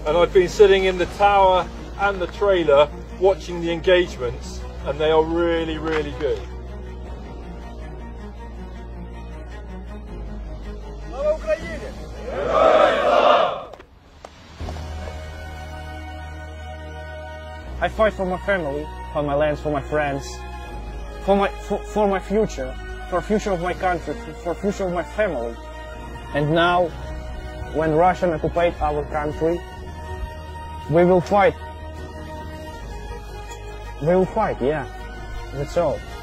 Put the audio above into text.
And I've been sitting in the tower and the trailer watching the engagements, and they are really, really good. Слава Україні! I fight for my family, for my lands, for my friends, for my future, for future of my country, for future of my family. And now, when Russia occupied our country, we will fight. We will fight, yeah. That's all.